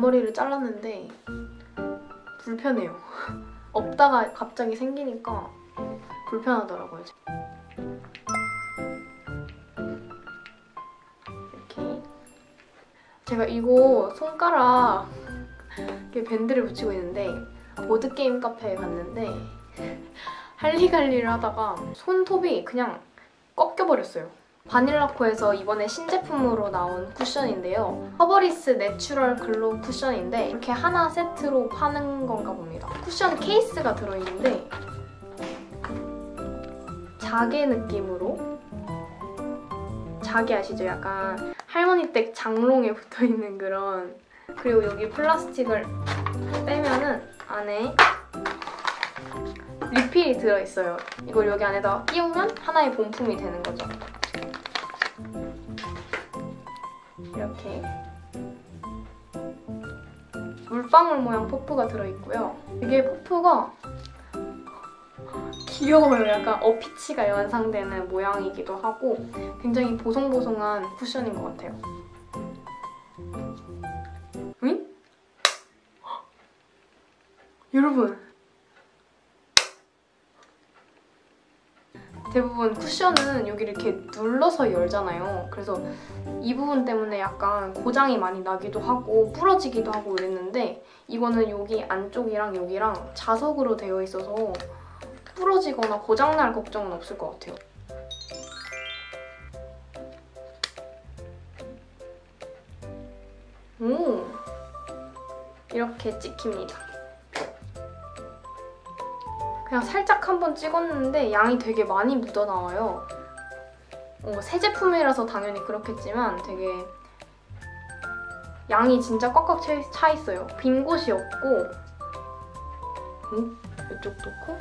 앞머리를 잘랐는데 불편해요. 없다가 갑자기 생기니까 불편하더라고요. 이렇게 제가 이거 손가락에 밴드를 붙이고 있는데 보드게임 카페에 갔는데 할리갈리를 하다가 손톱이 그냥 꺾여버렸어요. 바닐라코에서 이번에 신제품으로 나온 쿠션인데요. 허버리스 내추럴 글로우 쿠션인데 이렇게 하나 세트로 파는 건가 봅니다. 쿠션 케이스가 들어있는데 자개 느낌으로, 자개 아시죠? 약간 할머니 댁 장롱에 붙어있는 그런. 그리고 여기 플라스틱을 빼면은 안에 리필이 들어있어요. 이걸 여기 안에다가 끼우면 하나의 본품이 되는 거죠. 이렇게 물방울 모양 퍼프가 들어있고요. 이게 퍼프가 귀여워요. 약간 어피치가 연상되는 모양이기도 하고 굉장히 보송보송한 쿠션인 것 같아요. 응? 여러분! 대부분 쿠션은 여기 이렇게 눌러서 열잖아요. 그래서 이 부분 때문에 약간 고장이 많이 나기도 하고 부러지기도 하고 이랬는데 이거는 여기 안쪽이랑 여기랑 자석으로 되어 있어서 부러지거나 고장날 걱정은 없을 것 같아요. 오! 이렇게 찍힙니다. 그냥 살짝 한번 찍었는데 양이 되게 많이 묻어나와요. 새 제품이라서 당연히 그렇겠지만 되게 양이 진짜 꽉꽉 차 있어요. 빈 곳이 없고 이쪽도 코?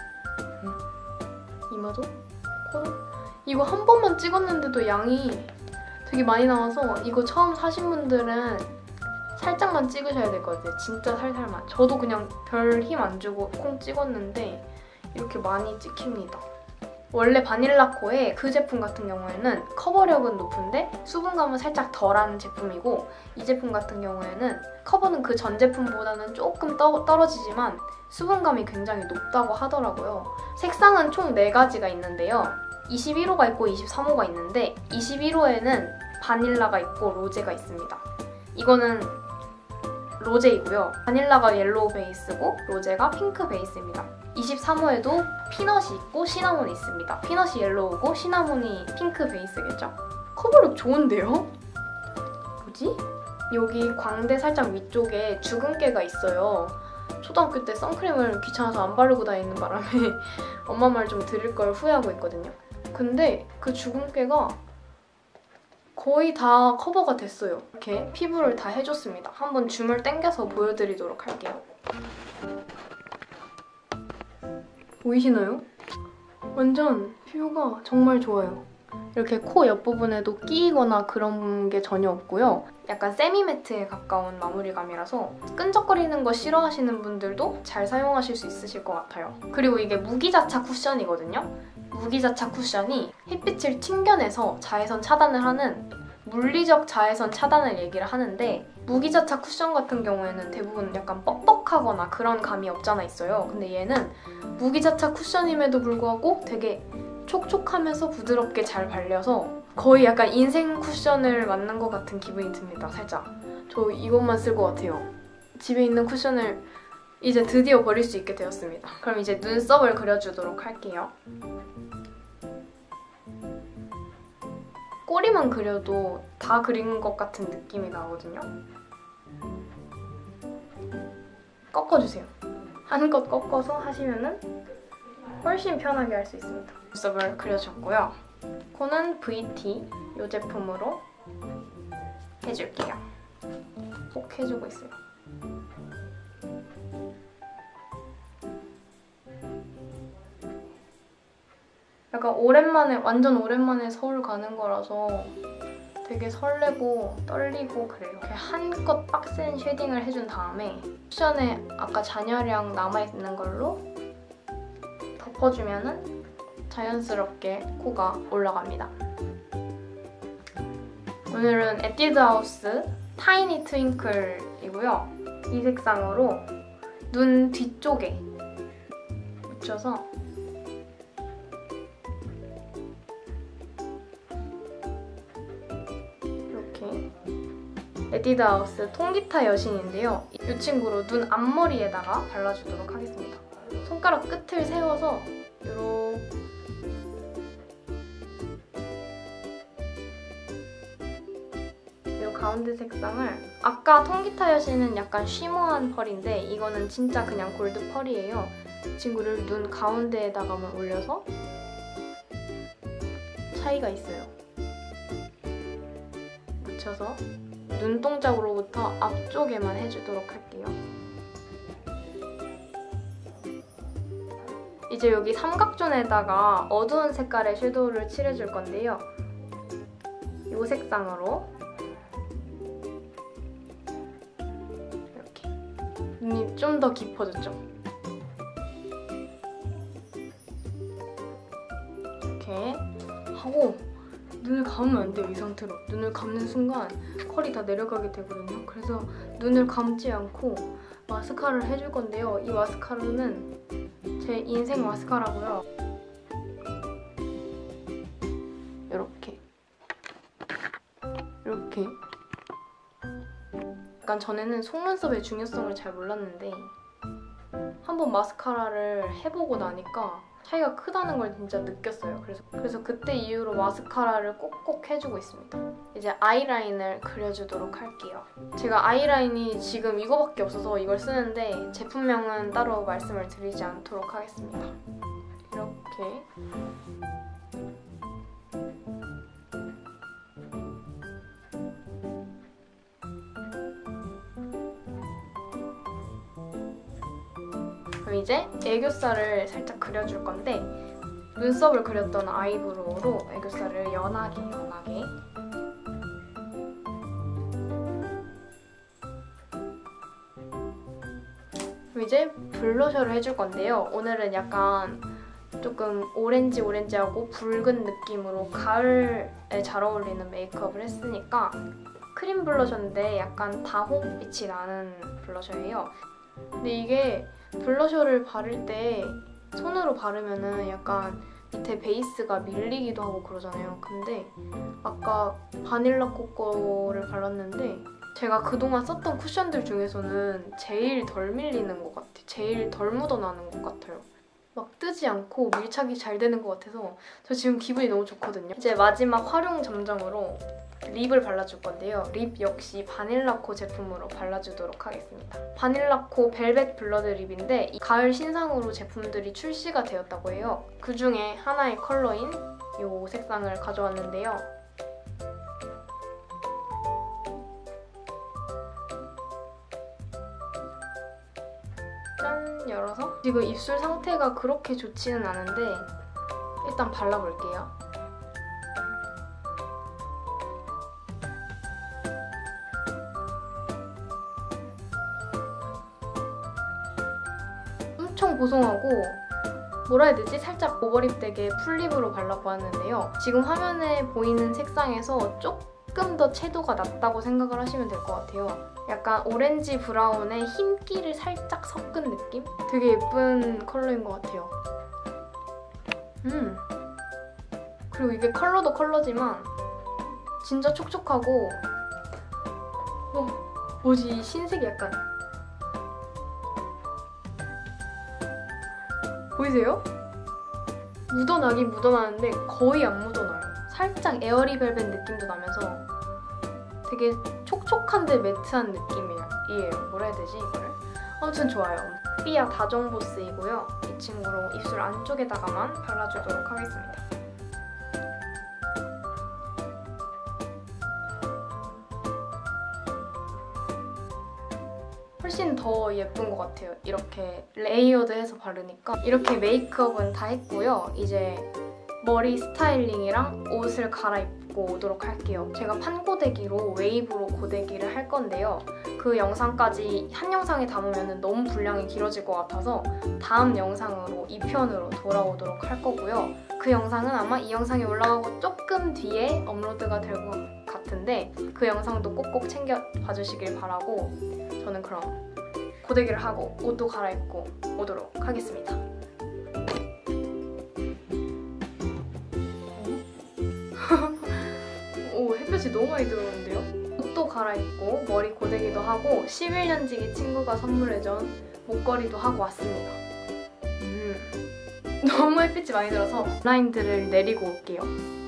이마도? 코도? 이거 한 번만 찍었는데도 양이 되게 많이 나와서 이거 처음 사신 분들은 살짝만 찍으셔야 될 것 같아요. 진짜 살살만. 저도 그냥 별 힘 안 주고 콩 찍었는데 이렇게 많이 찍힙니다. 원래 바닐라코의 그 제품 같은 경우에는 커버력은 높은데 수분감은 살짝 덜한 제품이고 이 제품 같은 경우에는 커버는 그 전 제품보다는 조금 떨어지지만 수분감이 굉장히 높다고 하더라고요. 색상은 총 4가지가 있는데요. 21호가 있고 23호가 있는데 21호에는 바닐라가 있고 로제가 있습니다. 이거는 로제이고요. 바닐라가 옐로우 베이스고 로제가 핑크 베이스입니다. 23호에도 피넛이 있고 시나몬이 있습니다. 피넛이 옐로우고 시나몬이 핑크 베이스겠죠? 커버력 좋은데요? 뭐지? 여기 광대 살짝 위쪽에 주근깨가 있어요. 초등학교 때 선크림을 귀찮아서 안 바르고 다니는 바람에 엄마 말 좀 들을 걸 후회하고 있거든요. 근데 그 주근깨가 거의 다 커버가 됐어요. 이렇게 피부를 다 해줬습니다. 한번 줌을 당겨서 보여드리도록 할게요. 보이시나요? 완전 피부가 정말 좋아요. 이렇게 코 옆부분에도 끼이거나 그런 게 전혀 없고요. 약간 세미매트에 가까운 마무리감이라서 끈적거리는 거 싫어하시는 분들도 잘 사용하실 수 있으실 것 같아요. 그리고 이게 무기자차 쿠션이거든요. 무기자차 쿠션이 햇빛을 튕겨내서 자외선 차단을 하는 물리적 자외선 차단을 얘기를 하는데 무기자차 쿠션 같은 경우에는 대부분 약간 뻑뻑하거나 그런 감이 없잖아 있어요. 근데 얘는 무기자차 쿠션임에도 불구하고 되게 촉촉하면서 부드럽게 잘 발려서 거의 약간 인생 쿠션을 만난 것 같은 기분이 듭니다, 살짝. 저 이것만 쓸 것 같아요. 집에 있는 쿠션을 이제 드디어 버릴 수 있게 되었습니다. 그럼 이제 눈썹을 그려주도록 할게요. 꼬리만 그려도 다 그린 것 같은 느낌이 나거든요. 꺾어주세요. 한껏 꺾어서 하시면은 훨씬 편하게 할 수 있습니다. 눈썹을 그려줬고요. 코는 VT 이 제품으로 해줄게요. 꼭 해주고 있어요. 약간 오랜만에, 완전 오랜만에 서울 가는 거라서 되게 설레고 떨리고 그래요. 이렇게 한껏 빡센 쉐딩을 해준 다음에 쿠션에 아까 잔여량 남아있는 걸로 덮어주면은 자연스럽게 코가 올라갑니다. 오늘은 에뛰드하우스 타이니 트윙클이고요. 묻히고요. 이 색상으로 눈 뒤쪽에 묻혀서 이렇게 에뛰드하우스 통기타 여신인데요. 이 친구로 눈 앞머리에다가 발라주도록 하겠습니다. 손가락 끝을 세워서 이 가운데 색상을, 아까 통기타 여신은 약간 쉬머한 펄인데 이거는 진짜 그냥 골드 펄이에요. 이 친구를 눈 가운데에다가만 올려서 차이가 있어요. 묻혀서 눈동자로부터 앞쪽에만 해주도록 할게요. 이제 여기 삼각존에다가 어두운 색깔의 섀도우를 칠해줄 건데요. 이 색상으로 이렇게 눈이 좀 더 깊어졌죠? 이렇게 하고 눈을 감으면 안 돼요, 이 상태로. 눈을 감는 순간 컬이 다 내려가게 되거든요. 그래서 눈을 감지 않고 마스카라를 해줄 건데요. 이 마스카라는 제 인생 마스카라고요. 이렇게 약간 전에는 속눈썹의 중요성을 잘 몰랐는데 한번 마스카라를 해보고 나니까 차이가 크다는 걸 진짜 느꼈어요. 그래서 그때 이후로 마스카라를 꼭꼭 해주고 있습니다. 이제 아이라인을 그려주도록 할게요. 제가 아이라인이 지금 이거밖에 없어서 이걸 쓰는데 제품명은 따로 말씀을 드리지 않도록 하겠습니다. 이렇게 그럼 이제 애교살을 살짝 그려줄 건데 눈썹을 그렸던 아이브로우로 애교살을 연하게 그럼 이제 블러셔를 해줄 건데요. 오늘은 약간 조금 오렌지하고 붉은 느낌으로 가을에 잘 어울리는 메이크업을 했으니까 크림 블러셔인데 약간 다홍빛이 나는 블러셔예요. 근데 이게 블러셔를 바를 때 손으로 바르면은 약간 밑에 베이스가 밀리기도 하고 그러잖아요. 근데 아까 바닐라 코코를 발랐는데 제가 그동안 썼던 쿠션들 중에서는 제일 덜 밀리는 것 같아요. 제일 덜 묻어나는 것 같아요. 막 뜨지 않고 밀착이 잘 되는 것 같아서 저 지금 기분이 너무 좋거든요. 이제 마지막 활용 점정으로 립을 발라줄 건데요. 립 역시 바닐라코 제품으로 발라주도록 하겠습니다. 바닐라코 벨벳 블러드 립인데 이 가을 신상으로 제품들이 출시가 되었다고 해요. 그중에 하나의 컬러인 이 색상을 가져왔는데요. 짠! 열어서 지금 입술 상태가 그렇게 좋지는 않은데 일단 발라볼게요. 엄청 보송하고 뭐라 해야 되지? 살짝 오버립되게 풀립으로 발라보았는데요. 지금 화면에 보이는 색상에서 조금 더 채도가 낮다고 생각을 하시면 될 것 같아요. 약간 오렌지 브라운에 흰기를 살짝 섞은 느낌? 되게 예쁜 컬러인 것 같아요. 그리고 이게 컬러도 컬러지만 진짜 촉촉하고 뭐지? 이 신색이 약간 보이세요? 묻어나긴 묻어나는데 거의 안 묻어나요. 살짝 에어리벨벳 느낌도 나면서 되게 촉촉한데 매트한 느낌이에요. 뭐라 해야 되지 이거를? 아무튼 좋아요. 삐아 다정보스이고요. 이 친구로 입술 안쪽에다가만 발라주도록 하겠습니다. 훨씬 더 예쁜 것 같아요. 이렇게 레이어드해서 바르니까. 이렇게 메이크업은 다 했고요. 이제 머리 스타일링이랑 옷을 갈아입고 오도록 할게요. 제가 판고데기로 웨이브로 고데기를 할 건데요. 그 영상까지 한 영상에 담으면 너무 분량이 길어질 것 같아서 다음 영상으로 2편으로 돌아오도록 할 거고요. 그 영상은 아마 이 영상이 올라가고 조금 뒤에 업로드가 될 것 같은데 그 영상도 꼭꼭 챙겨 봐주시길 바라고 저는 그럼 고데기를 하고 옷도 갈아입고 오도록 하겠습니다. 오, 햇볕이 너무 많이 들어오는데요? 옷도 갈아입고 머리 고데기도 하고 11년지기 친구가 선물해준 목걸이도 하고 왔습니다. 너무 햇빛이 많이 들어서 블라인드를 내리고 올게요.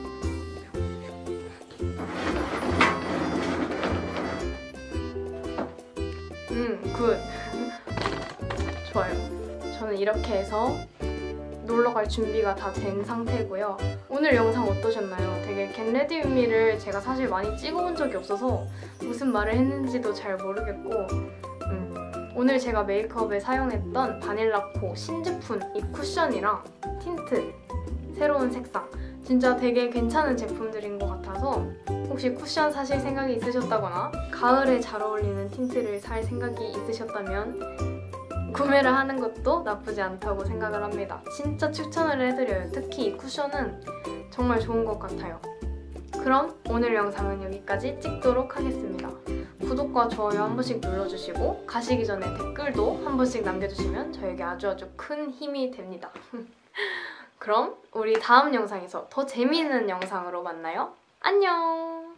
굿. 좋아요. 저는 이렇게 해서 놀러 갈 준비가 다 된 상태고요. 오늘 영상 어떠셨나요? 되게 겟레디 윗미를 제가 사실 많이 찍어본 적이 없어서 무슨 말을 했는지도 잘 모르겠고 오늘 제가 메이크업에 사용했던 바닐라코 신제품 이 쿠션이랑 틴트 새로운 색상 진짜 되게 괜찮은 제품들인 것 같아서 혹시 쿠션 사실 생각이 있으셨다거나 가을에 잘 어울리는 틴트를 살 생각이 있으셨다면 구매를 하는 것도 나쁘지 않다고 생각을 합니다. 진짜 추천을 해드려요. 특히 이 쿠션은 정말 좋은 것 같아요. 그럼 오늘 영상은 여기까지 찍도록 하겠습니다. 구독과 좋아요 한 번씩 눌러주시고 가시기 전에 댓글도 한 번씩 남겨주시면 저에게 아주 큰 힘이 됩니다. 그럼 우리 다음 영상에서 더 재미있는 영상으로 만나요. 안녕!